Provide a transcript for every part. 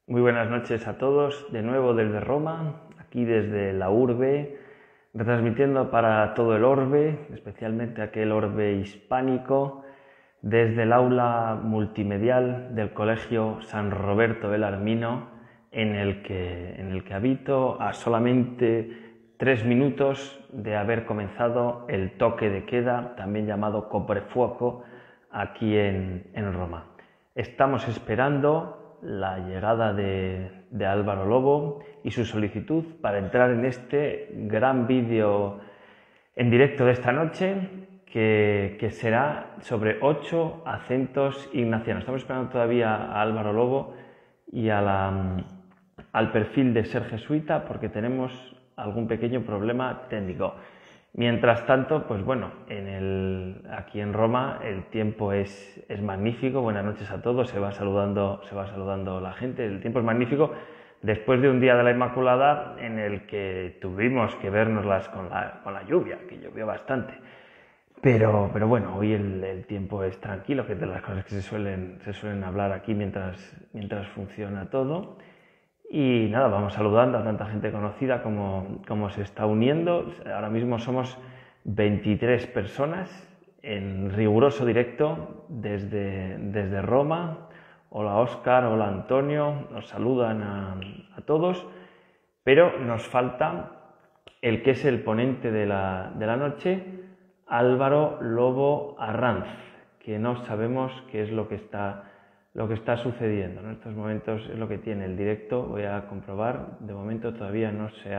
Muy buenas noches a todos, de nuevo desde Roma, aquí desde la urbe, retransmitiendo para todo el orbe, especialmente aquel orbe hispánico, desde el aula multimedial del Colegio San Roberto Belarmino, en el que habito a solamente 3 minutos de haber comenzado el toque de queda, también llamado coprifuoco, aquí en Roma. Estamos esperando la llegada de Álvaro Lobo y su solicitud para entrar en este gran vídeo en directo de esta noche que será sobre 8 acentos ignacianos. Estamos esperando todavía a Álvaro Lobo y al perfil de ser jesuita porque tenemos algún pequeño problema técnico. Mientras tanto, pues bueno, aquí en Roma el tiempo es magnífico. Buenas noches a todos, se va saludando la gente. El tiempo es magnífico después de un día de la Inmaculada en el que tuvimos que vernoslas con la lluvia, que llovió bastante. Pero bueno, hoy el tiempo es tranquilo, que es de las cosas que se suelen hablar aquí mientras funciona todo. Y nada, vamos saludando a tanta gente conocida como se está uniendo. Ahora mismo somos 23 personas en riguroso directo desde Roma. Hola Óscar, hola Antonio, nos saludan a todos, pero nos falta el que es el ponente de la noche, Álvaro Lobo Arranz, que no sabemos qué es lo que está sucediendo. En estos momentos es lo que tiene el directo. Voy a comprobar. De momento todavía no se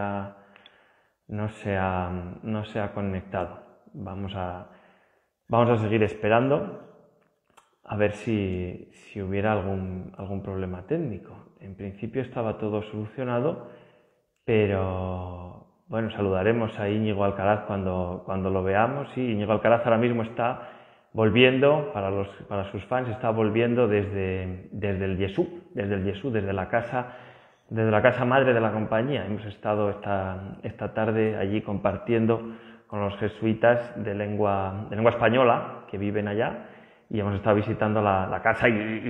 ha conectado. Vamos a seguir esperando a ver si hubiera algún problema técnico. En principio estaba todo solucionado, pero bueno, saludaremos a Íñigo Alcaraz cuando lo veamos. Sí, Íñigo Alcaraz ahora mismo está volviendo, para sus fans, está volviendo desde el Yesú, desde la casa madre de la compañía. Hemos estado esta tarde allí compartiendo con los jesuitas de lengua española que viven allá, y hemos estado visitando la casa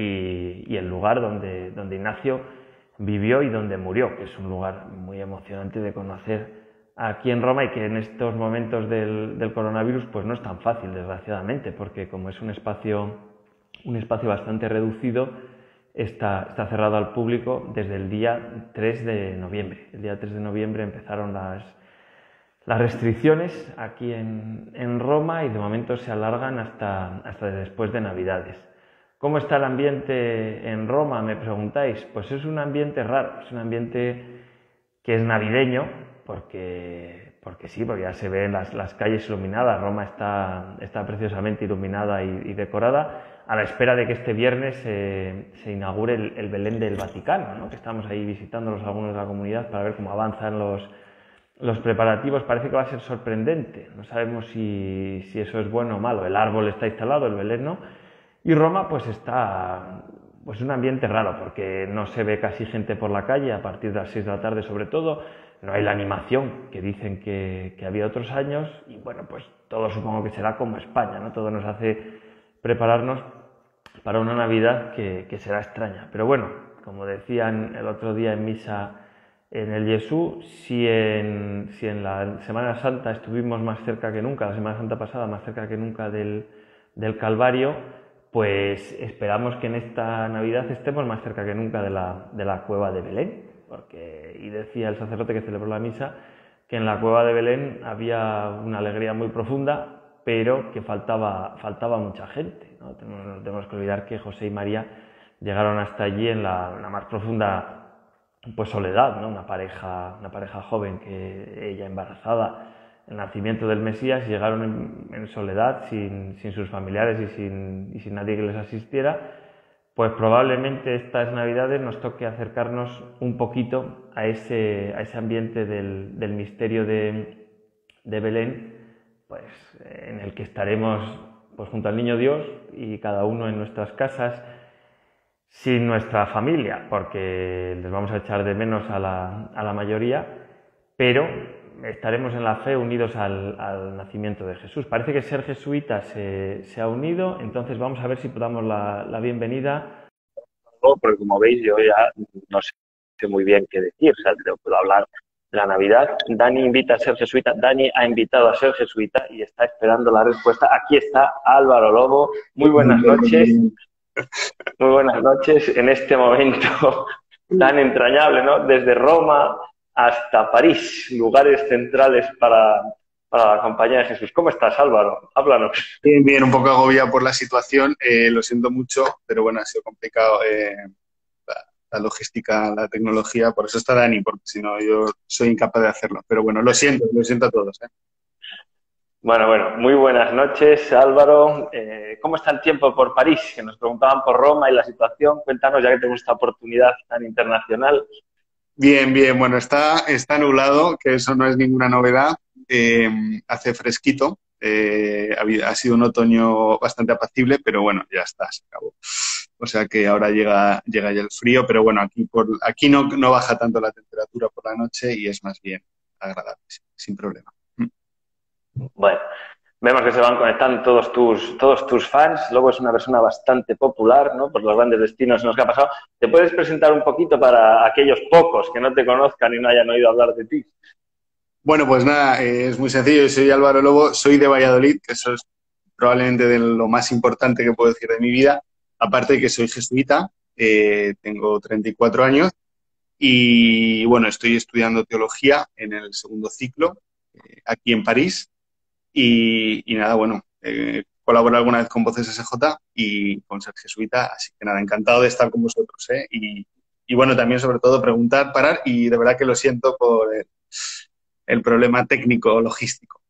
y el lugar donde Ignacio vivió y donde murió, que es un lugar muy emocionante de conocer aquí en Roma y que en estos momentos del coronavirus pues no es tan fácil, desgraciadamente, porque como es un espacio bastante reducido, está cerrado al público desde el día 3 de noviembre. El día 3 de noviembre empezaron las restricciones aquí en Roma y de momento se alargan hasta después de Navidades. ¿Cómo está el ambiente en Roma?, me preguntáis. Pues es un ambiente raro, es un ambiente que es navideño, porque sí, porque ya se ven las calles iluminadas. Roma está preciosamente iluminada y decorada, a la espera de que este viernes se inaugure el Belén del Vaticano, ¿no? Que estamos ahí visitándolos algunos de la comunidad para ver cómo avanzan los preparativos. Parece que va a ser sorprendente, no sabemos si eso es bueno o malo. El árbol está instalado, el Belén no, y Roma pues está un ambiente raro, porque no se ve casi gente por la calle a partir de las 6 de la tarde, sobre todo. No hay la animación que dicen que había otros años, y bueno, pues todo supongo que será como España, ¿no? Todo nos hace prepararnos para una Navidad que será extraña. Pero bueno, como decían el otro día en misa en el Yesú, si en la Semana Santa estuvimos más cerca que nunca, la Semana Santa pasada más cerca que nunca del Calvario, pues esperamos que en esta Navidad estemos más cerca que nunca de la cueva de Belén. Y decía el sacerdote que celebró la misa que en la cueva de Belén había una alegría muy profunda, pero que faltaba mucha gente, ¿no? No tenemos que olvidar que José y María llegaron hasta allí en la más profunda pues soledad, ¿no? Una pareja joven, que ella embarazada, el nacimiento del Mesías, llegaron en soledad, sin sus familiares y sin nadie que les asistiera. Pues probablemente estas Navidades nos toque acercarnos un poquito a ese ambiente del misterio de Belén, pues en el que estaremos pues junto al Niño Dios y cada uno en nuestras casas, sin nuestra familia, porque les vamos a echar de menos a la mayoría, pero estaremos en la fe unidos al nacimiento de Jesús. Parece que ser jesuita se ha unido, entonces vamos a ver si podamos la bienvenida porque como veis yo ya no sé muy bien qué decir, o sea, te puedo hablar de la Navidad. Dani invita a ser jesuita, Dani ha invitado a ser jesuita y está esperando la respuesta. Aquí está Álvaro Lobo. Muy buenas noches. Muy buenas noches en este momento tan entrañable, ¿no? Desde Roma hasta París, lugares centrales para la Compañía de Jesús. ¿Cómo estás, Álvaro? Háblanos. Bien, bien, un poco agobiado por la situación, lo siento mucho, pero bueno, ha sido complicado la logística, la tecnología, por eso está Dani, porque si no yo soy incapaz de hacerlo. Pero bueno, lo siento a todos. Bueno, muy buenas noches, Álvaro. ¿Cómo está el tiempo por París? Que nos preguntaban por Roma y la situación. Cuéntanos, ya que tenemos esta oportunidad tan internacional. Bien, bien, bueno, está nublado, que eso no es ninguna novedad. Hace fresquito, ha sido un otoño bastante apacible, pero bueno, ya está, se acabó. O sea que ahora llega ya el frío, pero bueno, aquí no baja tanto la temperatura por la noche y es más bien agradable, sin problema. Bueno, vemos que se van conectando todos tus fans. Lobo es una persona bastante popular, ¿no? Por los grandes destinos en los que ha pasado. ¿Te puedes presentar un poquito para aquellos pocos que no te conozcan y no hayan oído hablar de ti? Bueno, pues nada, es muy sencillo. Yo soy Álvaro Lobo, soy de Valladolid, que eso es probablemente de lo más importante que puedo decir de mi vida. Aparte de que soy jesuita, tengo 34 años y bueno, estoy estudiando teología en el segundo ciclo aquí en París y nada, bueno, colaboro alguna vez con Voces SJ y con ser jesuita, así que nada, encantado de estar con vosotros, ¿eh? Y bueno, también sobre todo preguntar, parar y de verdad que lo siento por el problema técnico logístico.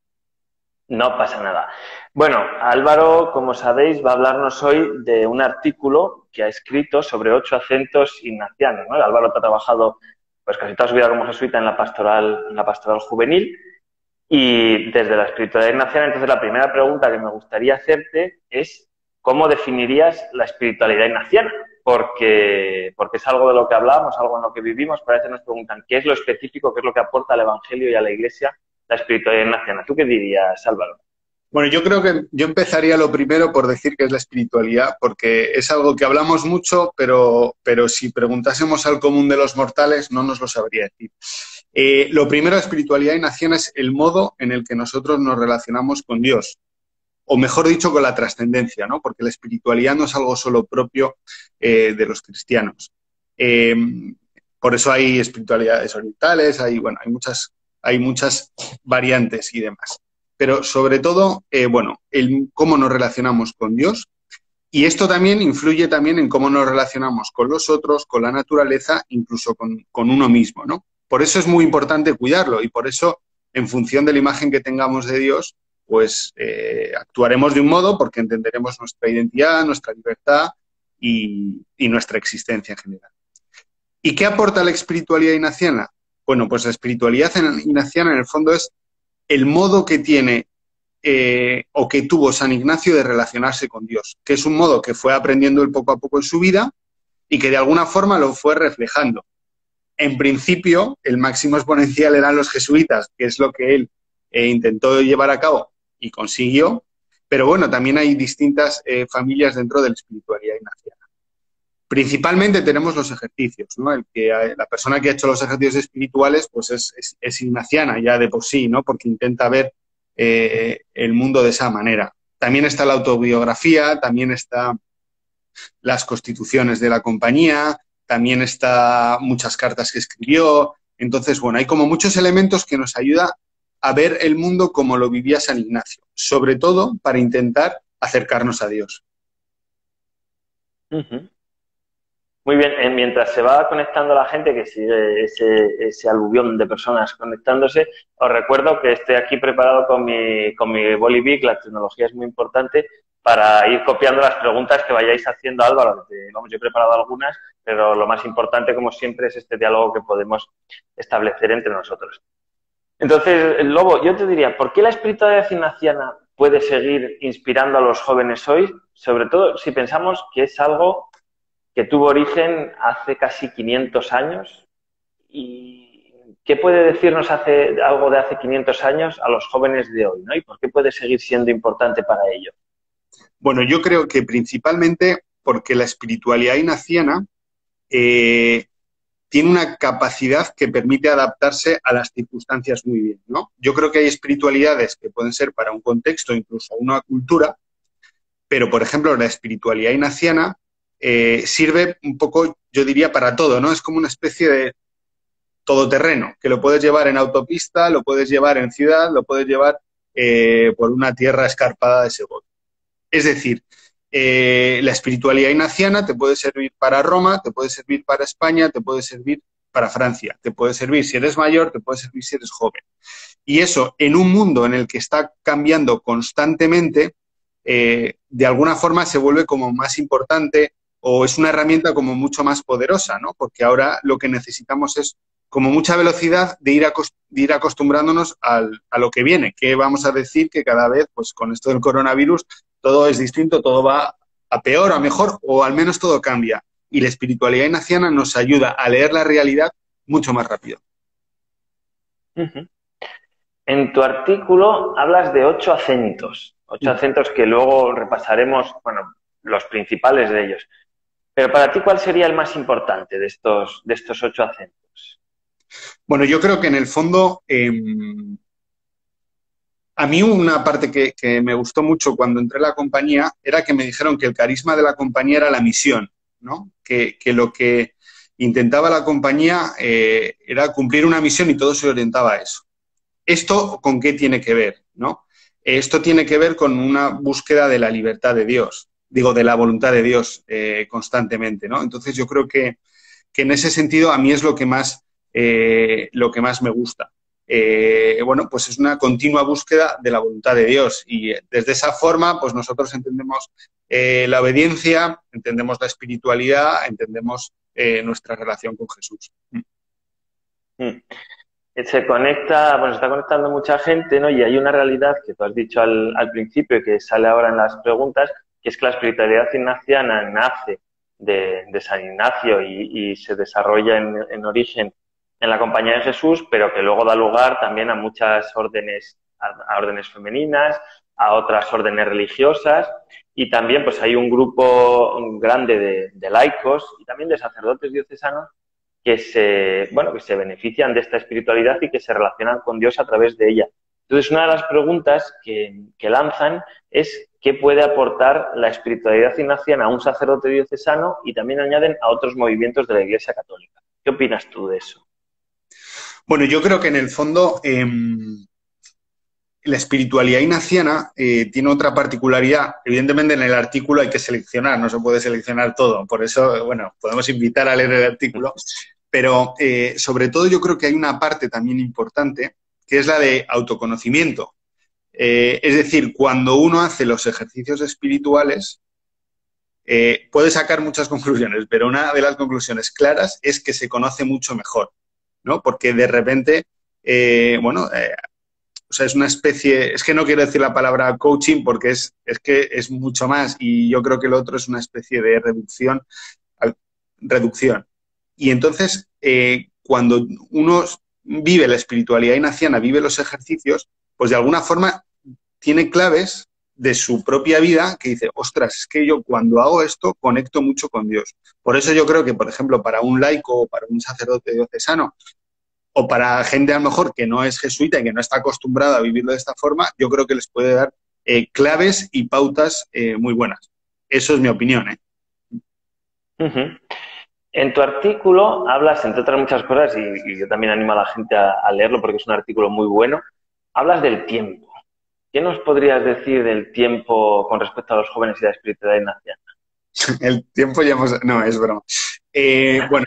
No pasa nada. Bueno, Álvaro, como sabéis, va a hablarnos hoy de un artículo que ha escrito sobre 8 acentos ignacianos, ¿no? Álvaro ha trabajado pues casi toda su vida como jesuita en la pastoral juvenil y desde la espiritualidad ignaciana. Entonces, la primera pregunta que me gustaría hacerte es ¿cómo definirías la espiritualidad ignaciana? Porque es algo de lo que hablamos, algo en lo que vivimos. Pero a veces nos preguntan qué es lo específico, qué es lo que aporta al Evangelio y a la Iglesia la espiritualidad ignaciana. ¿Tú qué dirías, Álvaro? Bueno, yo creo que yo empezaría lo primero por decir que es la espiritualidad, porque es algo que hablamos mucho, pero si preguntásemos al común de los mortales no nos lo sabría decir. Lo primero, la espiritualidad ignaciana es el modo en el que nosotros nos relacionamos con Dios, o mejor dicho, con la trascendencia, ¿no? Porque la espiritualidad no es algo solo propio de los cristianos. Eh, por eso hay espiritualidades orientales, hay muchas variantes y demás. Pero sobre todo, bueno, cómo nos relacionamos con Dios. Y esto también influye también en cómo nos relacionamos con los otros, con la naturaleza, incluso con uno mismo, ¿no? Por eso es muy importante cuidarlo y por eso, en función de la imagen que tengamos de Dios, pues actuaremos de un modo porque entenderemos nuestra identidad, nuestra libertad y nuestra existencia en general. ¿Y qué aporta la espiritualidad ignaciana? Bueno, pues la espiritualidad ignaciana en el fondo es el modo que tiene o que tuvo San Ignacio de relacionarse con Dios, que es un modo que fue aprendiendo él poco a poco en su vida y que de alguna forma lo fue reflejando. En principio, el máximo exponencial eran los jesuitas, que es lo que él intentó llevar a cabo y consiguió, pero bueno, también hay distintas familias dentro de la espiritualidad ignaciana. Principalmente tenemos los ejercicios, ¿no? La persona que ha hecho los ejercicios espirituales pues es ignaciana ya de por sí, ¿no? Porque intenta ver el mundo de esa manera. También está la autobiografía, también está las constituciones de la compañía, también está muchas cartas que escribió. Entonces, bueno, hay como muchos elementos que nos ayudan a ver el mundo como lo vivía San Ignacio, sobre todo para intentar acercarnos a Dios. Uh-huh. Muy bien, mientras se va conectando la gente, que sigue ese aluvión de personas conectándose, os recuerdo que estoy aquí preparado con mi BoliVic, la tecnología es muy importante, para ir copiando las preguntas que vayáis haciendo, Álvaro. Vamos, yo he preparado algunas, pero lo más importante, como siempre, es este diálogo que podemos establecer entre nosotros. Entonces, Lobo, yo te diría, ¿por qué la espiritualidad ignaciana puede seguir inspirando a los jóvenes hoy? Sobre todo si pensamos que es algo que tuvo origen hace casi 500 años. ¿Y qué puede decirnos algo de hace 500 años a los jóvenes de hoy, ¿no? ¿Y por qué puede seguir siendo importante para ellos? Bueno, yo creo que principalmente porque la espiritualidad ignaciana tiene una capacidad que permite adaptarse a las circunstancias muy bien, ¿no? Yo creo que hay espiritualidades que pueden ser para un contexto, incluso una cultura, pero, por ejemplo, la espiritualidad ignaciana sirve un poco, yo diría, para todo, ¿no? Es como una especie de todoterreno, que lo puedes llevar en autopista, lo puedes llevar en ciudad, lo puedes llevar por una tierra escarpada de Segovia. Es decir, la espiritualidad ignaciana te puede servir para Roma, te puede servir para España, te puede servir para Francia, te puede servir si eres mayor, te puede servir si eres joven. Y eso, en un mundo en el que está cambiando constantemente, de alguna forma se vuelve como más importante o es una herramienta como mucho más poderosa, ¿no? Porque ahora lo que necesitamos es como mucha velocidad de ir acostumbrándonos a lo que viene, que vamos a decir que cada vez, pues con esto del coronavirus, todo es distinto, todo va a peor, a mejor, o al menos todo cambia. Y la espiritualidad ignaciana nos ayuda a leer la realidad mucho más rápido. Uh-huh. En tu artículo hablas de 8 acentos, 8 acentos que luego repasaremos, bueno, los principales de ellos. Pero para ti, ¿cuál sería el más importante de estos 8 acentos? Bueno, yo creo que en el fondo, a mí una parte que me gustó mucho cuando entré a la compañía era que me dijeron que el carisma de la compañía era la misión, ¿no? Que lo que intentaba la compañía era cumplir una misión y todo se orientaba a eso. ¿Esto con qué tiene que ver, no? Esto tiene que ver con una búsqueda de la libertad de Dios, digo, de la voluntad de Dios constantemente, ¿no? Entonces yo creo que en ese sentido a mí es lo que más me gusta. Bueno, pues es una continua búsqueda de la voluntad de Dios y desde esa forma, pues nosotros entendemos la obediencia, entendemos la espiritualidad, entendemos nuestra relación con Jesús. Se conecta, bueno, se está conectando mucha gente, ¿no? Y hay una realidad que tú has dicho al principio y que sale ahora en las preguntas, que es que la espiritualidad ignaciana nace de San Ignacio y se desarrolla en origen en la Compañía de Jesús, pero que luego da lugar también a muchas órdenes, a órdenes femeninas, a otras órdenes religiosas, y también pues hay un grupo grande de laicos y también de sacerdotes diocesanos que se benefician de esta espiritualidad y que se relacionan con Dios a través de ella. Entonces, una de las preguntas que lanzan es qué puede aportar la espiritualidad ignaciana a un sacerdote diocesano y también añaden a otros movimientos de la Iglesia Católica. ¿Qué opinas tú de eso? Bueno, yo creo que en el fondo la espiritualidad ignaciana tiene otra particularidad. Evidentemente en el artículo hay que seleccionar, no se puede seleccionar todo. Por eso, bueno, podemos invitar a leer el artículo. Pero sobre todo yo creo que hay una parte también importante que es la de autoconocimiento. Es decir, cuando uno hace los ejercicios espirituales, puede sacar muchas conclusiones, pero una de las conclusiones claras es que se conoce mucho mejor, ¿no? Porque de repente, o sea, es una especie, es que no quiero decir la palabra coaching porque es que es mucho más y yo creo que lo otro es una especie de reducción. Y entonces, cuando uno vive la espiritualidad ignaciana, vive los ejercicios, pues de alguna forma tiene claves de su propia vida que dice, ostras, es que yo cuando hago esto conecto mucho con Dios. Por eso yo creo que, por ejemplo, para un laico o para un sacerdote diocesano o para gente a lo mejor que no es jesuita y que no está acostumbrada a vivirlo de esta forma, yo creo que les puede dar claves y pautas muy buenas. Eso es mi opinión, ¿eh? Uh-huh. En tu artículo hablas, entre otras muchas cosas, y yo también animo a la gente a leerlo porque es un artículo muy bueno, hablas del tiempo. ¿Qué nos podrías decir del tiempo con respecto a los jóvenes y la espiritualidad ignaciana? El tiempo ya hemos... No, es broma. Bueno,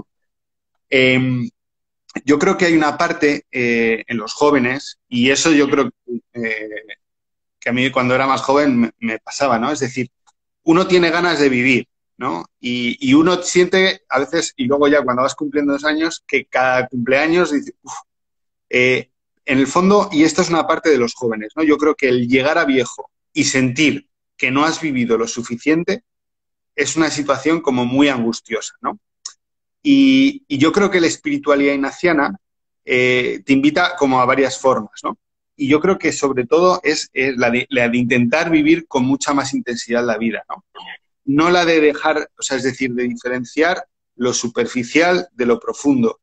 yo creo que hay una parte en los jóvenes, y eso yo creo que a mí cuando era más joven me pasaba, ¿no? Es decir, uno tiene ganas de vivir, ¿no? Y uno siente a veces, y luego ya cuando vas cumpliendo 2 años, que cada cumpleaños dice, en el fondo, y esto es una parte de los jóvenes, ¿no? Yo creo que el llegar a viejo y sentir que no has vivido lo suficiente es una situación como muy angustiosa, ¿no? Y yo creo que la espiritualidad ignaciana te invita como a varias formas, ¿no? Y yo creo que sobre todo es la de intentar vivir con mucha más intensidad la vida, ¿no? no la de dejar, o sea, es decir, de diferenciar lo superficial de lo profundo.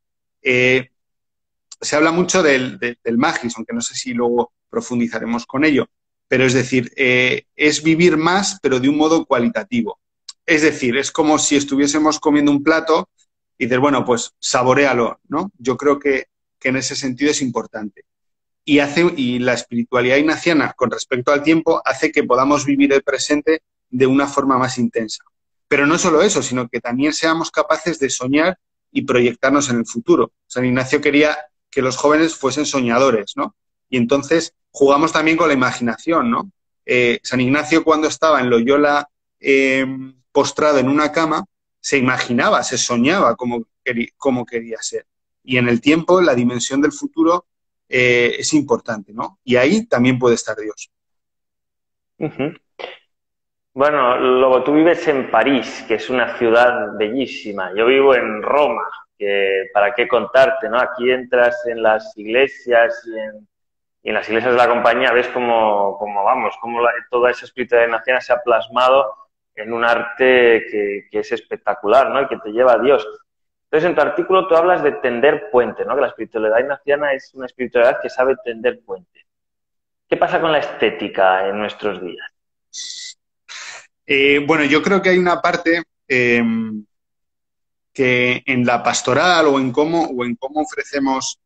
Se habla mucho del magis, aunque no sé si luego profundizaremos con ello, pero es decir, es vivir más, pero de un modo cualitativo. Es decir, es como si estuviésemos comiendo un plato y dices, bueno, pues saboréalo, ¿no? Yo creo que en ese sentido es importante. Y la espiritualidad ignaciana, con respecto al tiempo, hace que podamos vivir el presente de una forma más intensa. Pero no solo eso, sino que también seamos capaces de soñar y proyectarnos en el futuro. San Ignacio quería que los jóvenes fuesen soñadores, ¿no? Y entonces jugamos también con la imaginación, ¿no? San Ignacio, cuando estaba en Loyola postrado en una cama, se imaginaba, se soñaba cómo quería ser. Y en el tiempo, la dimensión del futuro es importante, ¿no? Y ahí también puede estar Dios. Uh-huh. Bueno, luego tú vives en París, que es una ciudad bellísima. Yo vivo en Roma, que para qué contarte, ¿no? Aquí entras en las iglesias y en las iglesias de la compañía ves cómo toda esa espiritualidad ignaciana se ha plasmado en un arte que es espectacular, ¿no? Y que te lleva a Dios. Entonces, en tu artículo tú hablas de tender puente, ¿no? Que la espiritualidad ignaciana es una espiritualidad que sabe tender puente. ¿Qué pasa con la estética en nuestros días? Bueno, yo creo que hay una parte que en la pastoral o en cómo ofrecemos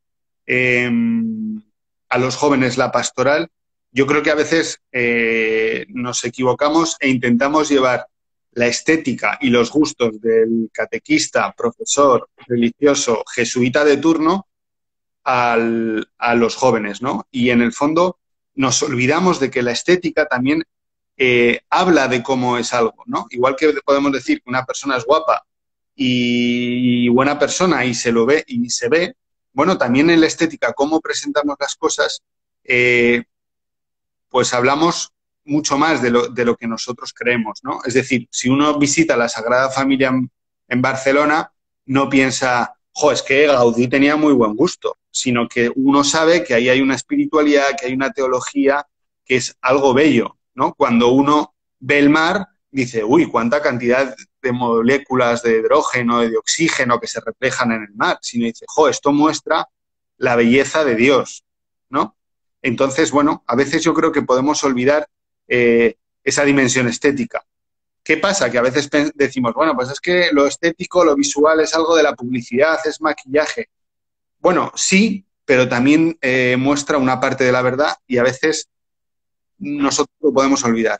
a los jóvenes la pastoral, yo creo que a veces nos equivocamos e intentamos llevar la estética y los gustos del catequista, profesor, religioso, jesuita de turno a los jóvenes, ¿no? Y en el fondo nos olvidamos de que la estética también habla de cómo es algo, ¿no? Igual que podemos decir que una persona es guapa y buena persona y se lo ve y se ve, bueno, también en la estética, cómo presentamos las cosas, pues hablamos mucho más de lo que nosotros creemos, ¿no? Es decir, si uno visita la Sagrada Familia en Barcelona, no piensa, es que Gaudí tenía muy buen gusto, sino que uno sabe que ahí hay una espiritualidad, que hay una teología, que es algo bello, ¿no? Cuando uno ve el mar, dice, uy, cuánta cantidad de moléculas de hidrógeno, de oxígeno que se reflejan en el mar, sino dice, esto muestra la belleza de Dios, ¿no? Entonces, bueno, a veces yo creo que podemos olvidar esa dimensión estética. ¿Qué pasa? Que a veces decimos, bueno, pues es que lo estético, lo visual es algo de la publicidad, es maquillaje. Bueno, sí, pero también muestra una parte de la verdad y a veces nosotros lo podemos olvidar.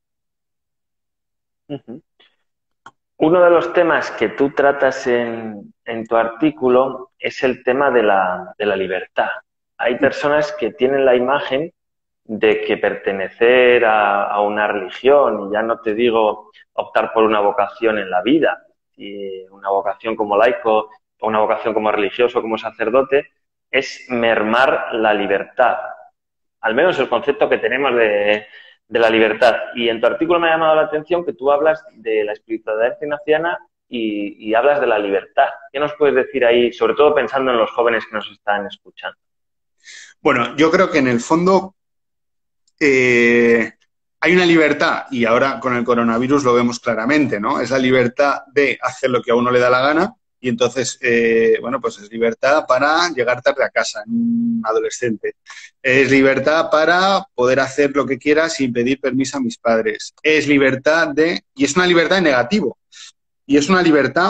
Uh-huh. Uno de los temas que tú tratas en tu artículo es el tema de la libertad. Hay personas que tienen la imagen de que pertenecer a una religión, y ya no te digo optar por una vocación en la vida, y una vocación como laico o una vocación como religioso, como sacerdote, es mermar la libertad. Al menos el concepto que tenemos de la libertad. Y en tu artículo me ha llamado la atención que tú hablas de la espiritualidad ignaciana y hablas de la libertad. ¿Qué nos puedes decir ahí, sobre todo pensando en los jóvenes que nos están escuchando? Bueno, yo creo que en el fondo hay una libertad, y ahora con el coronavirus lo vemos claramente, ¿no? Es la libertad de hacer lo que a uno le da la gana, y entonces, bueno, pues es libertad para llegar tarde a casa, en un adolescente. Es libertad para poder hacer lo que quiera sin pedir permiso a mis padres. Es libertad y es una libertad en negativo. Y es una libertad,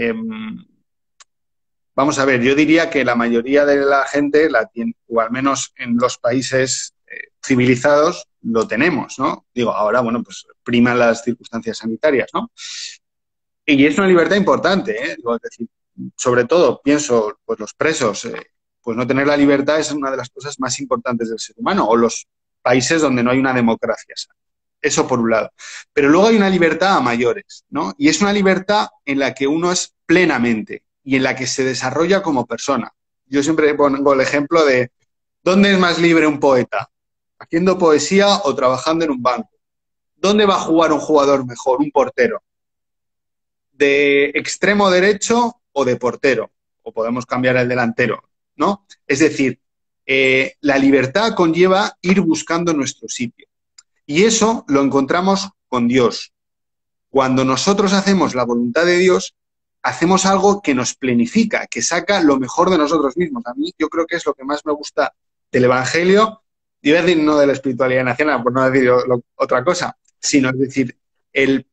vamos a ver, yo diría que la mayoría de la gente la tiene, o al menos en los países civilizados, lo tenemos, ¿no? Digo, ahora, bueno, pues priman las circunstancias sanitarias, ¿no? Y es una libertad importante, ¿eh? Digo, es decir, sobre todo, pienso, pues los presos, pues no tener la libertad es una de las cosas más importantes del ser humano, o los países donde no hay una democracia. Eso por un lado. Pero luego hay una libertad a mayores, ¿no? Y es una libertad en la que uno es plenamente y en la que se desarrolla como persona. Yo siempre pongo el ejemplo de ¿dónde es más libre un poeta? ¿Haciendo poesía o trabajando en un banco? ¿Dónde va a jugar un jugador mejor, un portero? ¿De extremo derecho o de portero? O podemos cambiar el delantero, ¿no? Es decir, la libertad conlleva ir buscando nuestro sitio. Y eso lo encontramos con Dios. Cuando nosotros hacemos la voluntad de Dios, hacemos algo que nos plenifica, que saca lo mejor de nosotros mismos. A mí yo creo que es lo que más me gusta del Evangelio, y voy a decir no de la espiritualidad nacional, por no decir otra cosa, sino es decir, el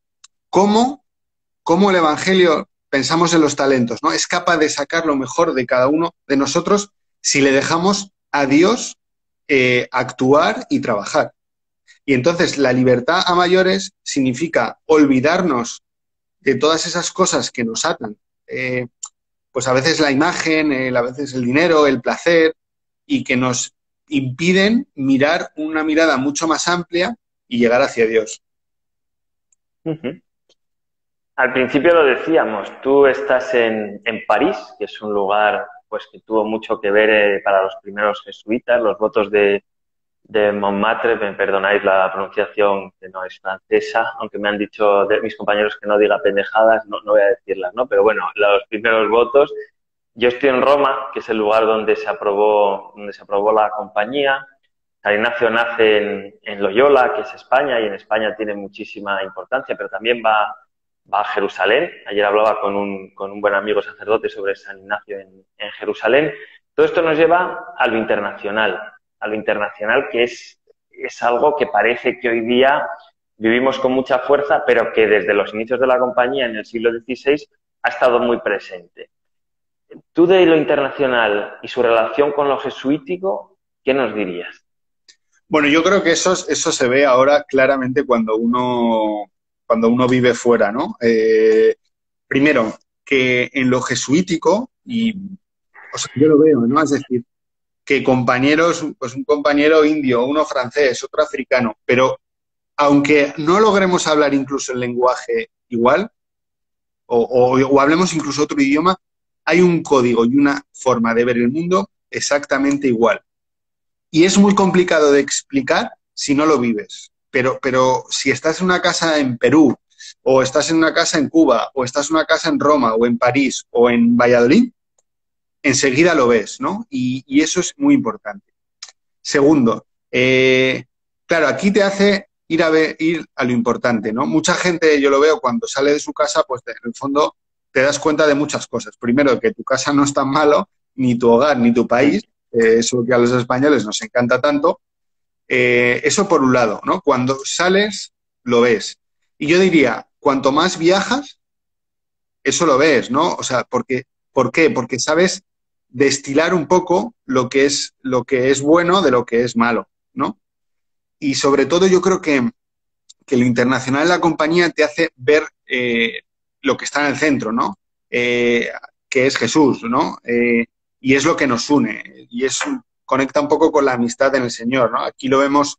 cómo el Evangelio, pensamos en los talentos, ¿no? Es capaz de sacar lo mejor de cada uno de nosotros si le dejamos a Dios actuar y trabajar. Y entonces la libertad a mayores significa olvidarnos de todas esas cosas que nos atan. Pues a veces la imagen, a veces el dinero, el placer, y que nos impiden mirar una mirada mucho más amplia y llegar hacia Dios. Uh-huh. Al principio lo decíamos, tú estás en París, que es un lugar pues que tuvo mucho que ver para los primeros jesuitas, los votos de Montmartre, me perdonáis la pronunciación que no es francesa, aunque me han dicho de mis compañeros que no diga pendejadas, no voy a decirlas, ¿no? Pero bueno, los primeros votos. Yo estoy en Roma, que es el lugar donde se aprobó la compañía. San Ignacio nace en Loyola, que es España, y en España tiene muchísima importancia, pero también va a Jerusalén. Ayer hablaba con un buen amigo sacerdote sobre San Ignacio en Jerusalén. Todo esto nos lleva a lo internacional, que es algo que parece que hoy día vivimos con mucha fuerza, pero que desde los inicios de la compañía en el siglo XVI ha estado muy presente. Tú, de lo internacional y su relación con lo jesuítico, ¿qué nos dirías? Bueno, yo creo que eso se ve ahora claramente cuando uno vive fuera, ¿no? Primero, que en lo jesuítico, o sea, yo lo veo, ¿no? Es decir, que compañeros, pues un compañero indio, uno francés, otro africano, pero aunque no logremos hablar incluso el lenguaje igual, o hablemos incluso otro idioma, hay un código y una forma de ver el mundo exactamente igual. Y es muy complicado de explicar si no lo vives. Pero si estás en una casa en Perú, o estás en una casa en Cuba, o estás en una casa en Roma, o en París, o en Valladolid, enseguida lo ves, ¿no? Y eso es muy importante. Segundo, claro, aquí te hace ir a lo importante, ¿no? Mucha gente, yo lo veo, cuando sale de su casa, pues en el fondo te das cuenta de muchas cosas. Primero, que tu casa no es tan malo, ni tu hogar, ni tu país, eso que a los españoles nos encanta tanto. Eso por un lado, ¿no? Cuando sales, lo ves. Y yo diría, cuanto más viajas, eso lo ves, ¿no? O sea, ¿por qué? Porque sabes destilar un poco lo que es bueno de lo que es malo, ¿no? Y sobre todo yo creo que lo internacional de la compañía te hace ver lo que está en el centro, ¿no? Que es Jesús, ¿no? Y es lo que nos une. Y conecta un poco con la amistad en el Señor, ¿no? Aquí lo vemos,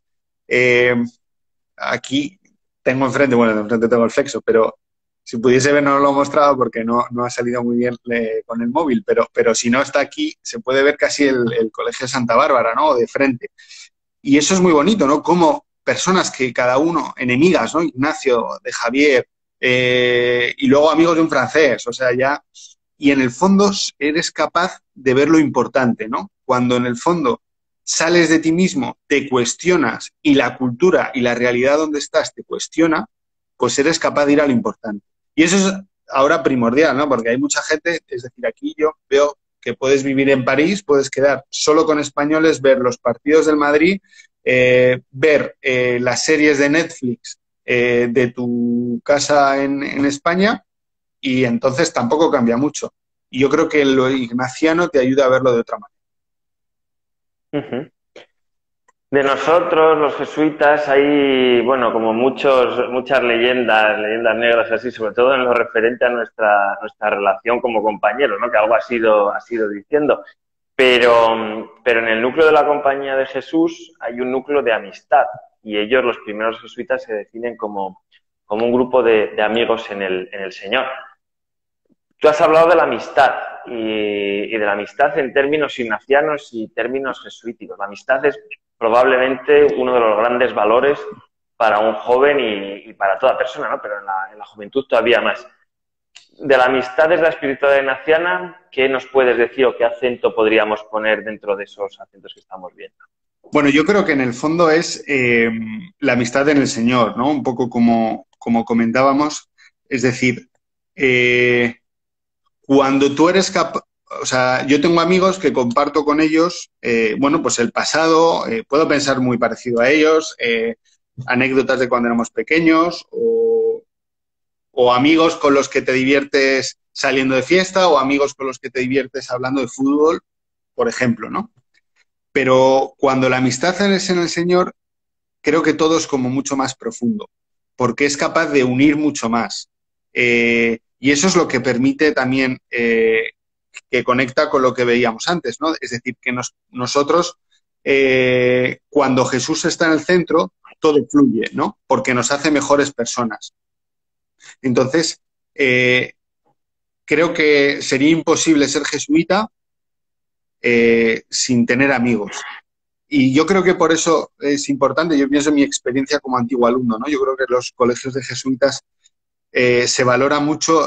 aquí tengo enfrente tengo el flexo, pero si pudiese ver no lo he mostrado porque no ha salido muy bien con el móvil, pero si no está aquí, se puede ver casi el Colegio Santa Bárbara, ¿no? De frente. Y eso es muy bonito, ¿no? Como personas que cada uno, enemigas, ¿no? Ignacio, de Javier, y luego amigos de un francés, o sea, ya... Y en el fondo eres capaz de ver lo importante, ¿no? Cuando en el fondo sales de ti mismo, te cuestionas y la cultura y la realidad donde estás te cuestiona, pues eres capaz de ir a lo importante. Y eso es ahora primordial, ¿no? Porque hay mucha gente, es decir, aquí yo veo que puedes vivir en París, puedes quedar solo con españoles, ver los partidos del Madrid, ver las series de Netflix de tu casa en España, y entonces tampoco cambia mucho. Y yo creo que lo ignaciano te ayuda a verlo de otra manera. Uh-huh. De nosotros, los jesuitas, hay, bueno, como muchas leyendas negras así, sobre todo en lo referente a nuestra relación como compañeros, ¿no? Que algo has ido diciendo. Pero en el núcleo de la Compañía de Jesús hay un núcleo de amistad, y ellos, los primeros jesuitas, se definen como un grupo de amigos en el Señor. Tú has hablado de la amistad y de la amistad en términos ignacianos y términos jesuíticos. La amistad es probablemente uno de los grandes valores para un joven y para toda persona, ¿no? Pero en la juventud todavía más. De la amistad desde la espiritualidad ignaciana, ¿qué nos puedes decir o qué acento podríamos poner dentro de esos acentos que estamos viendo? Bueno, yo creo que en el fondo es la amistad en el Señor, ¿no? Un poco como como comentábamos, es decir, cuando tú eres capaz, o sea, yo tengo amigos que comparto con ellos, bueno, pues el pasado, puedo pensar muy parecido a ellos, anécdotas de cuando éramos pequeños o amigos con los que te diviertes saliendo de fiesta o amigos con los que te diviertes hablando de fútbol, por ejemplo, ¿no? Pero cuando la amistad es en el Señor, creo que todo es como mucho más profundo, porque es capaz de unir mucho más. Y eso es lo que permite también que conecta con lo que veíamos antes, ¿no? Es decir, que nosotros, cuando Jesús está en el centro, todo fluye, ¿no? Porque nos hace mejores personas. Entonces, creo que sería imposible ser jesuita sin tener amigos. Y yo creo que por eso es importante, yo pienso en mi experiencia como antiguo alumno, ¿no? Yo creo que en los colegios de jesuitas se valora mucho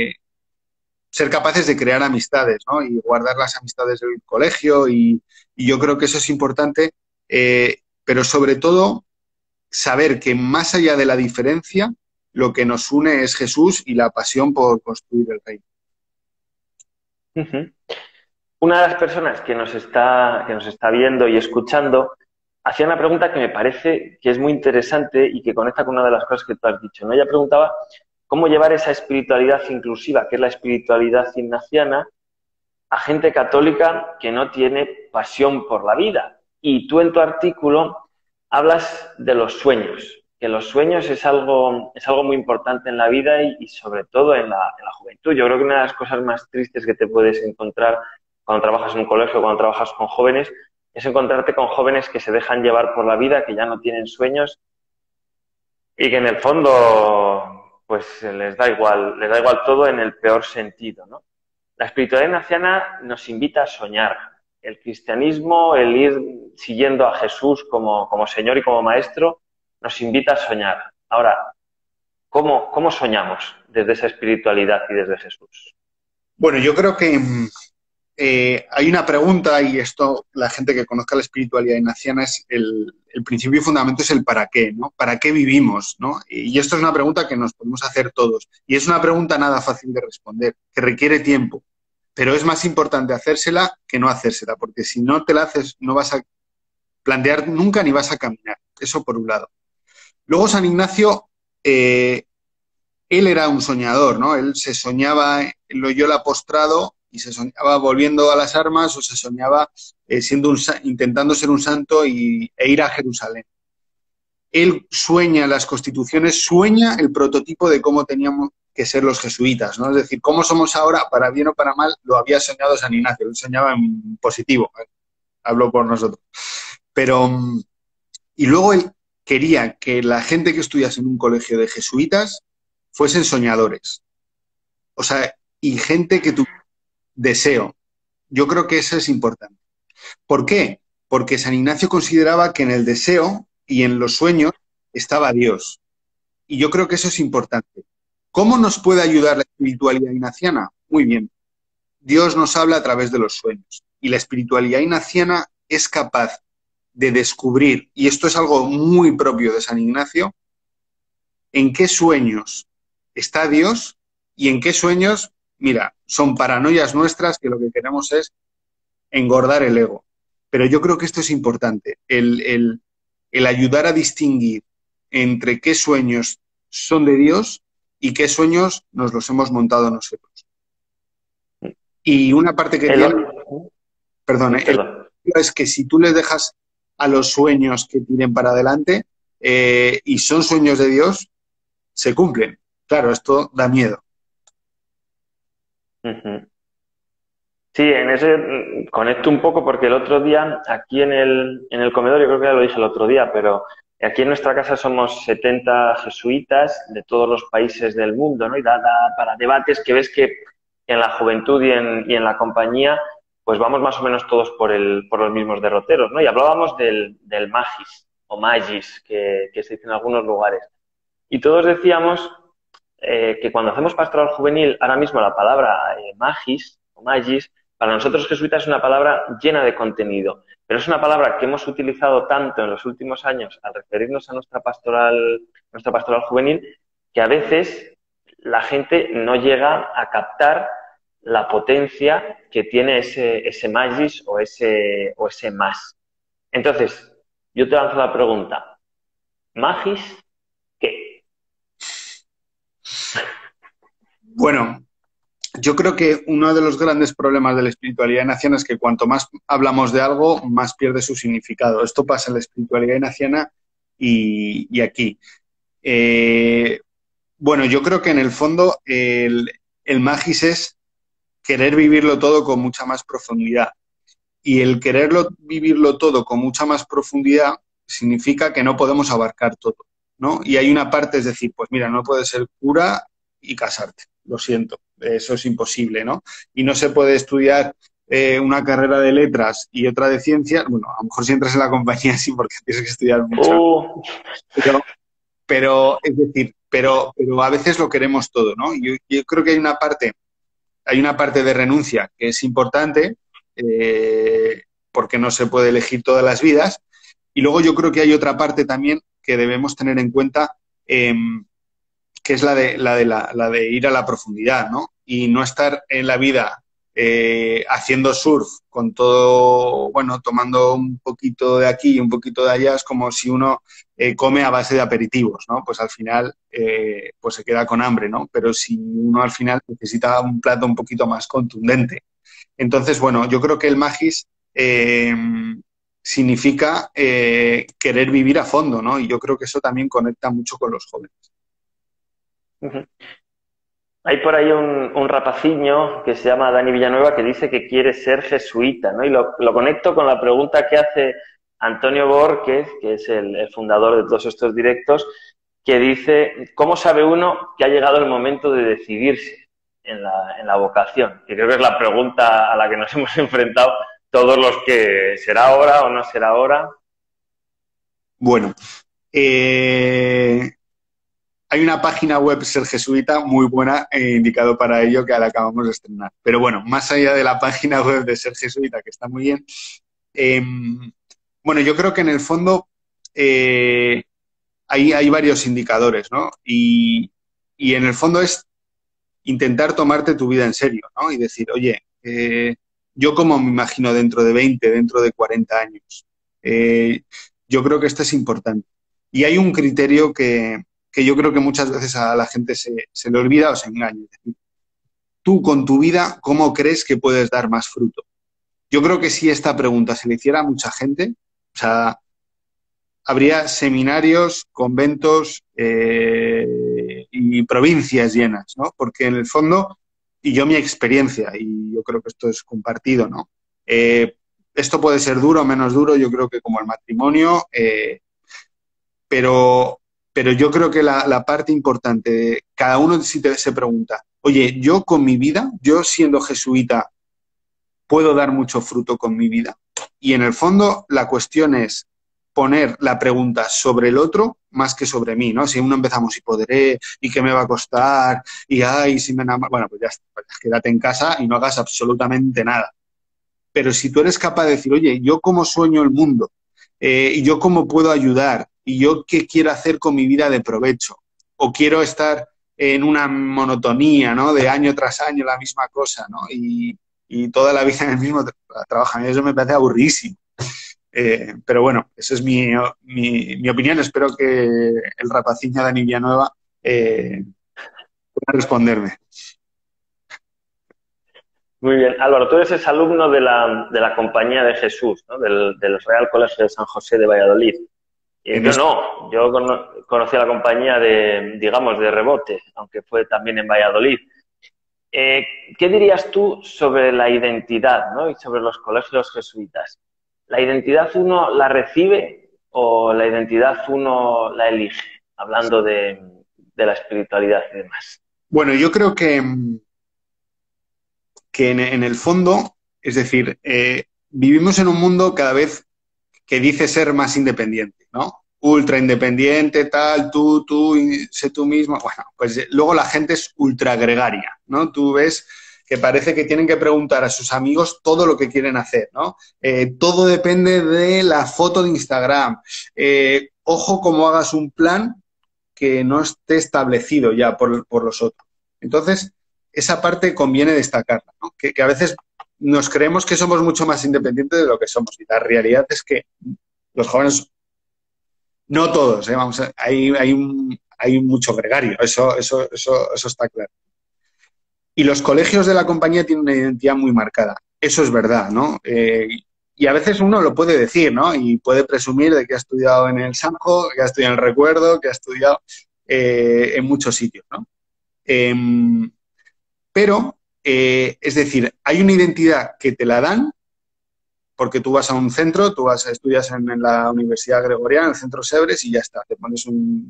ser capaces de crear amistades, ¿no? Y guardar las amistades del colegio y yo creo que eso es importante, pero sobre todo saber que más allá de la diferencia, lo que nos une es Jesús y la pasión por construir el reino. Uh-huh. Una de las personas que nos está viendo y escuchando hacía una pregunta que me parece que es muy interesante y que conecta con una de las cosas que tú has dicho, ¿no? Ella preguntaba cómo llevar esa espiritualidad inclusiva, que es la espiritualidad ignaciana, a gente católica que no tiene pasión por la vida. Y tú en tu artículo hablas de los sueños, que los sueños es algo muy importante en la vida y sobre todo en la juventud. Yo creo que una de las cosas más tristes que te puedes encontrar cuando trabajas en un colegio, cuando trabajas con jóvenes, es encontrarte con jóvenes que se dejan llevar por la vida, que ya no tienen sueños y que en el fondo pues les da igual todo en el peor sentido, ¿no? La espiritualidad ignaciana nos invita a soñar. El cristianismo, el ir siguiendo a Jesús como Señor y como Maestro, nos invita a soñar. Ahora, ¿cómo soñamos desde esa espiritualidad y desde Jesús? Bueno, yo creo que hay una pregunta, y esto, la gente que conozca la espiritualidad ignaciana, es el principio y fundamento es el para qué, ¿no? ¿Para qué vivimos, ¿no? Y esto es una pregunta que nos podemos hacer todos. Y es una pregunta nada fácil de responder, que requiere tiempo. Pero es más importante hacérsela que no hacérsela, porque si no te la haces, no vas a plantear nunca ni vas a caminar. Eso por un lado. Luego San Ignacio, él era un soñador, ¿no? Él se soñaba en Loyola postrado y se soñaba volviendo a las armas o se soñaba intentando ser un santo e ir a Jerusalén. Él sueña las constituciones, sueña el prototipo de cómo teníamos que ser los jesuitas, ¿no? Es decir, cómo somos ahora, para bien o para mal, lo había soñado San Ignacio, él soñaba en positivo, hablo por nosotros. Pero, y luego él quería que la gente que estudiase en un colegio de jesuitas fuesen soñadores. O sea, y gente que tuviera deseo. Yo creo que eso es importante. ¿Por qué? Porque San Ignacio consideraba que en el deseo y en los sueños estaba Dios. Y yo creo que eso es importante. ¿Cómo nos puede ayudar la espiritualidad ignaciana? Muy bien. Dios nos habla a través de los sueños. Y la espiritualidad ignaciana es capaz de descubrir, y esto es algo muy propio de San Ignacio, en qué sueños está Dios y en qué sueños, mira, son paranoias nuestras que lo que queremos es engordar el ego. Pero yo creo que esto es importante, el ayudar a distinguir entre qué sueños son de Dios y qué sueños nos los hemos montado nosotros. Y una parte que tiene, perdón, es que si tú les dejas a los sueños que tienen para adelante y son sueños de Dios, se cumplen. Claro, esto da miedo. Uh-huh. Sí, en ese conecto un poco porque el otro día, aquí en el comedor, yo creo que ya lo dije el otro día, pero aquí en nuestra casa somos 70 jesuitas de todos los países del mundo, ¿no? Y da para debates que ves que en la juventud y en la compañía, pues vamos más o menos todos por los mismos derroteros, ¿no? Y hablábamos del magis o magis, que se dice en algunos lugares. Y todos decíamos que cuando hacemos pastoral juvenil, ahora mismo la palabra magis o magis, para nosotros jesuitas es una palabra llena de contenido, pero es una palabra que hemos utilizado tanto en los últimos años al referirnos a nuestra pastoral juvenil, que a veces la gente no llega a captar la potencia que tiene ese magis o ese más. Entonces, yo te lanzo la pregunta, ¿magis qué? Bueno, yo creo que uno de los grandes problemas de la espiritualidad ignaciana es que cuanto más hablamos de algo, más pierde su significado. Esto pasa en la espiritualidad ignaciana y aquí. Eh, bueno, yo creo que en el fondo el magis es querer vivirlo todo con mucha más profundidad. Y el quererlo vivirlo todo con mucha más profundidad significa que no podemos abarcar todo, ¿no? Y hay una parte, es decir, pues mira, no puedes ser cura y casarte, lo siento, eso es imposible, ¿no? Y no se puede estudiar una carrera de letras y otra de ciencias, bueno, a lo mejor si entras en la compañía sí, porque tienes que estudiar mucho, pero, es decir, pero a veces lo queremos todo, ¿no? Yo creo que hay una parte de renuncia que es importante, porque no se puede elegir todas las vidas. Y luego yo creo que hay otra parte también que debemos tener en cuenta, que es la de ir a la profundidad, ¿no? Y no estar en la vida haciendo surf con todo, bueno, tomando un poquito de aquí y un poquito de allá, es como si uno come a base de aperitivos, ¿no? Pues al final pues se queda con hambre, ¿no? Pero si uno al final necesita un plato un poquito más contundente. Entonces, bueno, yo creo que el magis significa querer vivir a fondo, ¿no? Y yo creo que eso también conecta mucho con los jóvenes. Uh-huh. Hay por ahí un rapaciño que se llama Dani Villanueva que dice que quiere ser jesuita, ¿no? Y lo conecto con la pregunta que hace Antonio Borges, que es el fundador de todos estos directos, que dice, ¿cómo sabe uno que ha llegado el momento de decidirse en la vocación? Que creo que es la pregunta a la que nos hemos enfrentado todos los que será ahora o no será ahora. Bueno, hay una página web Ser Jesuita muy buena, indicado para ello, que la acabamos de estrenar. Pero bueno, más allá de la página web de Ser Jesuita, que está muy bien, bueno, yo creo que en el fondo hay varios indicadores, ¿no? Y en el fondo es intentar tomarte tu vida en serio, ¿no? Y decir, oye, yo cómo me imagino dentro de 20, dentro de 40 años. Yo creo que esto es importante. Y hay un criterio que yo creo que muchas veces a la gente se le olvida o se engaña. Es decir, tú con tu vida, ¿cómo crees que puedes dar más fruto? Yo creo que si esta pregunta se le hiciera a mucha gente, o sea, habría seminarios, conventos y provincias llenas, ¿no? Porque en el fondo, y yo mi experiencia, y yo creo que esto es compartido, ¿no? Esto puede ser duro o menos duro, yo creo que como el matrimonio, pero yo creo que la parte importante, cada uno se pregunta, oye, yo con mi vida, yo siendo jesuita, ¿puedo dar mucho fruto con mi vida? Y en el fondo la cuestión es poner la pregunta sobre el otro más que sobre mí, ¿no? Si uno empezamos y podré, y qué me va a costar, y ay, si me enamoro, bueno, pues ya está, pues quédate en casa y no hagas absolutamente nada. Pero si tú eres capaz de decir, oye, yo cómo sueño el mundo, y yo cómo puedo ayudar, y yo qué quiero hacer con mi vida de provecho, o quiero estar en una monotonía, ¿no? De año tras año la misma cosa, ¿no? Y toda la vida en el mismo trabajo. A mí eso me parece aburridísimo. Pero bueno, esa es mi opinión. Espero que el rapaciño Dani Villanueva pueda responderme. Muy bien. Álvaro, tú eres alumno de la Compañía de Jesús, ¿no? del Real Colegio de San José de Valladolid. Yo conocí a la compañía digamos, de rebote, aunque fue también en Valladolid. ¿Qué dirías tú sobre la identidad, ¿no? Y sobre los colegios jesuitas? ¿La identidad uno la recibe o la identidad uno la elige? Hablando de la espiritualidad y demás. Bueno, yo creo que en el fondo, es decir, vivimos en un mundo cada vez que dice ser más independiente, ¿no? Ultra independiente, tal, tú, sé tú mismo. Bueno, pues luego la gente es ultra gregaria, ¿no? Tú ves que parece que tienen que preguntar a sus amigos todo lo que quieren hacer, ¿no? Todo depende de la foto de Instagram. Ojo, como hagas un plan, que no esté establecido ya por los otros. Entonces, esa parte conviene destacarla, ¿no? Que a veces nos creemos que somos mucho más independientes de lo que somos y la realidad es que los jóvenes, no todos, vamos hay mucho gregario, eso está claro. Y los colegios de la compañía tienen una identidad muy marcada. Eso es verdad, ¿no? Y a veces uno lo puede decir, ¿no? Y puede presumir de que ha estudiado en el Sanjo, que ha estudiado en el Recuerdo, que ha estudiado en muchos sitios, ¿no? Pero, es decir, hay una identidad que te la dan porque tú vas a un centro, estudias en la Universidad Gregoriana, en el Centro Sebres, y ya está, te pones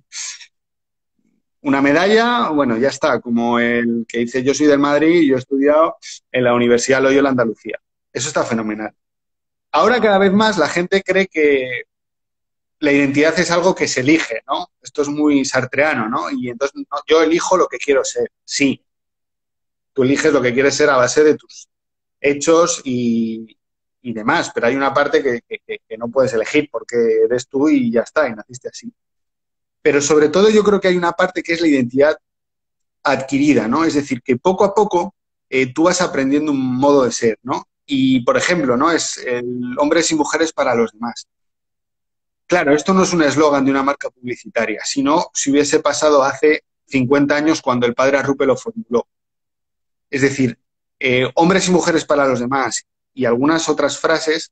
una medalla, bueno, ya está, como el que dice yo soy del Madrid y yo he estudiado en la Universidad Loyola Andalucía. Eso está fenomenal. Ahora cada vez más la gente cree que la identidad es algo que se elige, ¿no? Esto es muy sartreano, ¿no? Y entonces no, yo elijo lo que quiero ser. Sí, tú eliges lo que quieres ser a base de tus hechos y demás, pero hay una parte que no puedes elegir porque eres tú y ya está, y naciste así. Pero sobre todo yo creo que hay una parte que es la identidad adquirida, ¿no? Es decir, que poco a poco tú vas aprendiendo un modo de ser, ¿no? Y, por ejemplo, ¿no? Es el hombres y mujeres para los demás. Claro, esto no es un eslogan de una marca publicitaria, sino si hubiese pasado hace 50 años cuando el padre Arrupe lo formuló. Es decir, hombres y mujeres para los demás y algunas otras frases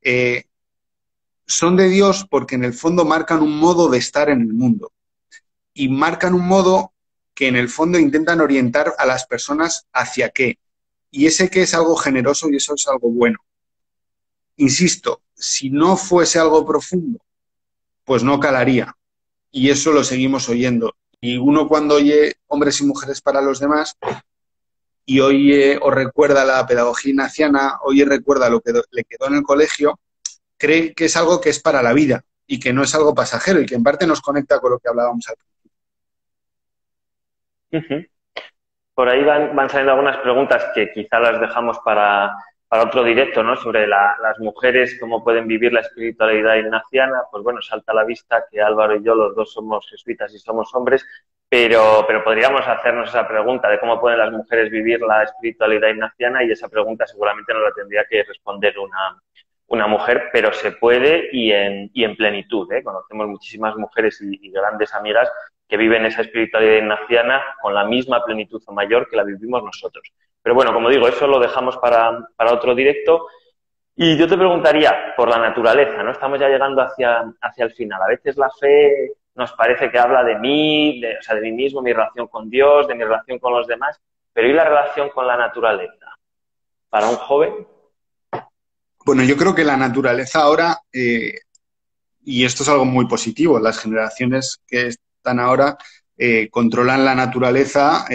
son de Dios porque en el fondo marcan un modo de estar en el mundo y marcan un modo que en el fondo intentan orientar a las personas hacia qué. Y ese qué es algo generoso y eso es algo bueno. Insisto, si no fuese algo profundo, pues no calaría. Y eso lo seguimos oyendo. Y uno cuando oye hombres y mujeres para los demás y oye o recuerda la pedagogía ignaciana, oye recuerda lo que le quedó en el colegio, cree que es algo que es para la vida y que no es algo pasajero y que en parte nos conecta con lo que hablábamos al principio. Por ahí van saliendo algunas preguntas que quizá las dejamos para otro directo, ¿no? Sobre las mujeres, cómo pueden vivir la espiritualidad ignaciana. Pues bueno, salta a la vista que Álvaro y yo, los dos somos jesuitas y somos hombres, pero podríamos hacernos esa pregunta de cómo pueden las mujeres vivir la espiritualidad ignaciana y esa pregunta seguramente nos la tendría que responder una mujer, pero se puede y en plenitud, ¿eh? Conocemos muchísimas mujeres y grandes amigas que viven esa espiritualidad ignaciana con la misma plenitud o mayor que la vivimos nosotros. Pero bueno, como digo, eso lo dejamos para otro directo. Y yo te preguntaría por la naturaleza, ¿no? Estamos ya llegando hacia el final. A veces la fe nos parece que habla de mí, o sea, de mí mismo, mi relación con Dios, de mi relación con los demás, pero ¿y la relación con la naturaleza? Para un joven. Bueno, yo creo que la naturaleza ahora, y esto es algo muy positivo, las generaciones que están ahora controlan la naturaleza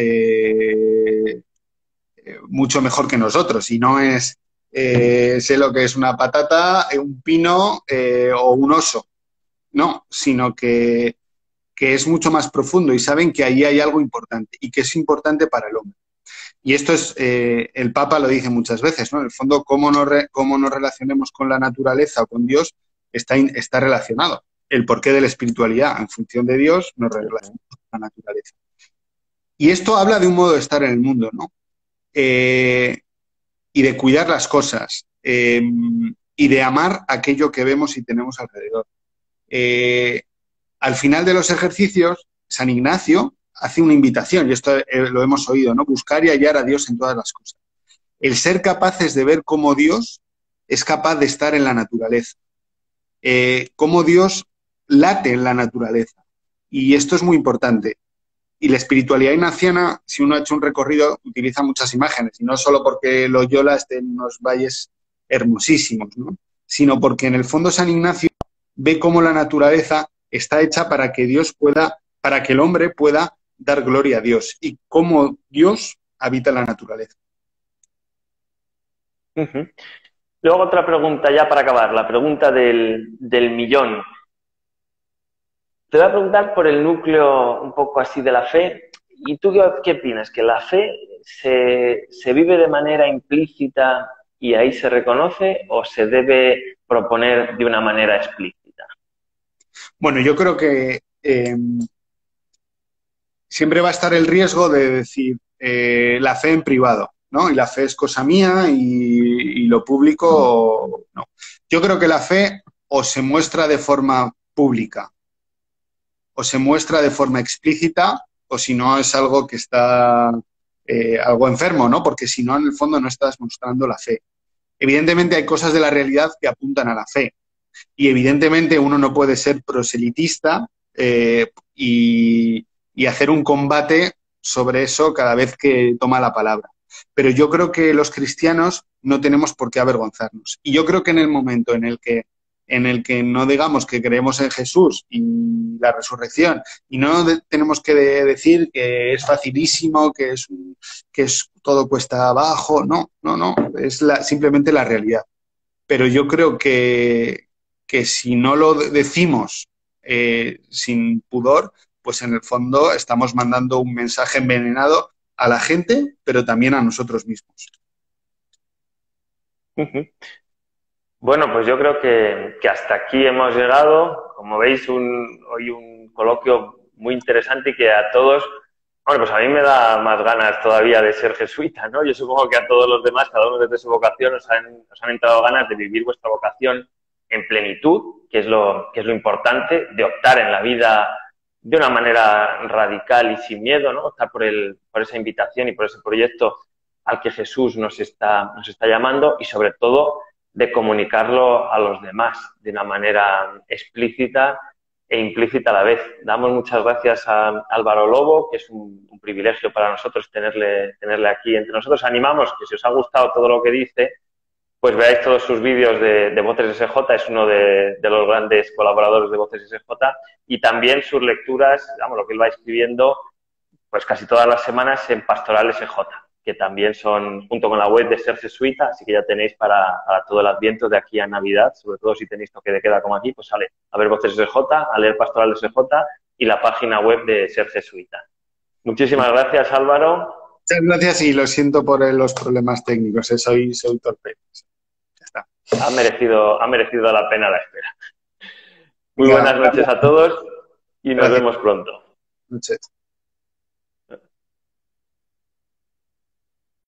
mucho mejor que nosotros, y no es sé lo que es una patata, un pino o un oso, no, sino que es mucho más profundo y saben que ahí hay algo importante y que es importante para el hombre. Y esto es, el Papa lo dice muchas veces, ¿no? En el fondo, cómo nos relacionemos con la naturaleza o con Dios está relacionado. El porqué de la espiritualidad, en función de Dios, nos relacionamos con la naturaleza. Y esto habla de un modo de estar en el mundo, ¿no? Y de cuidar las cosas y de amar aquello que vemos y tenemos alrededor. Al final de los ejercicios, San Ignacio hace una invitación, y esto lo hemos oído, ¿no? Buscar y hallar a Dios en todas las cosas. El ser capaces de ver cómo Dios es capaz de estar en la naturaleza, cómo Dios late en la naturaleza. Y esto es muy importante. Y la espiritualidad ignaciana, si uno ha hecho un recorrido, utiliza muchas imágenes, y no solo porque Loyola esté en unos valles hermosísimos, ¿no? Sino porque en el fondo San Ignacio ve cómo la naturaleza está hecha para que para que el hombre pueda dar gloria a Dios y cómo Dios habita la naturaleza. Luego otra pregunta ya para acabar, la pregunta del millón. Te voy a preguntar por el núcleo un poco así de la fe. ¿Y tú qué opinas? ¿Que la fe se vive de manera implícita y ahí se reconoce o se debe proponer de una manera explícita? Bueno, yo creo que siempre va a estar el riesgo de decir la fe en privado, ¿no? Y la fe es cosa mía y lo público no. Yo creo que la fe o se muestra de forma pública o se muestra de forma explícita o si no es algo que está algo enfermo, ¿no? Porque si no, en el fondo no estás mostrando la fe. Evidentemente hay cosas de la realidad que apuntan a la fe y evidentemente uno no puede ser proselitista y hacer un combate sobre eso cada vez que toma la palabra. Pero yo creo que los cristianos no tenemos por qué avergonzarnos. Y yo creo que en el momento en el que no digamos que creemos en Jesús y la resurrección y no tenemos que decir que es facilísimo, que es todo cuesta abajo, no, no, no, es simplemente la realidad. Pero yo creo que si no lo decimos sin pudor, pues en el fondo estamos mandando un mensaje envenenado a la gente, pero también a nosotros mismos. Bueno, pues yo creo que hasta aquí hemos llegado. Como veis, hoy un coloquio muy interesante y que a todos, bueno, pues a mí me da más ganas todavía de ser jesuita, ¿no? Yo supongo que a todos los demás, cada uno desde su vocación, os han entrado ganas de vivir vuestra vocación en plenitud, que es lo importante, de optar en la vida de una manera radical y sin miedo, ¿no? Optar por esa invitación y por ese proyecto al que Jesús nos está llamando y sobre todo de comunicarlo a los demás de una manera explícita e implícita a la vez. Damos muchas gracias a Álvaro Lobo, que es un privilegio para nosotros tenerle aquí entre nosotros. Animamos que si os ha gustado todo lo que dice, pues veáis todos sus vídeos de Voces SJ, es uno de los grandes colaboradores de Voces SJ, y también sus lecturas, digamos, lo que él va escribiendo, pues casi todas las semanas en Pastoral SJ, que también son, junto con la web de Ser Jesuita, así que ya tenéis para todo el Adviento de aquí a Navidad, sobre todo si tenéis toque de queda como aquí, pues sale a ver Voces SJ, a leer Pastoral SJ y la página web de Ser Jesuita. Muchísimas gracias, Álvaro. Muchas gracias y lo siento por los problemas técnicos, soy torpe. Ya está. Ha merecido la pena la espera. Muy buenas noches a todos y nos vemos pronto. Noches.